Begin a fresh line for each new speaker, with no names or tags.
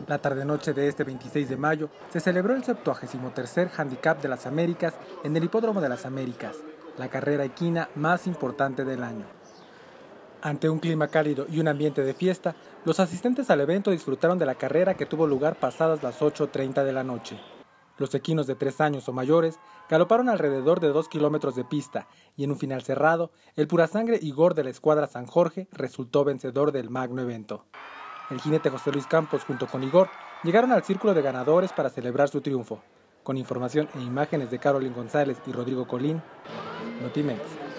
La tarde-noche de este 26 de mayo se celebró el 73er Handicap de las Américas en el Hipódromo de las Américas, la carrera equina más importante del año. Ante un clima cálido y un ambiente de fiesta, los asistentes al evento disfrutaron de la carrera que tuvo lugar pasadas las 8:30 de la noche. Los equinos de 3 años o mayores galoparon alrededor de 2 kilómetros de pista y en un final cerrado, el Purasangre Igor de la escuadra San Jorge resultó vencedor del magno evento. El jinete José Luis Campos junto con Igor llegaron al círculo de ganadores para celebrar su triunfo. Con información e imágenes de Carolyn González y Rodrigo Colín, Notimex.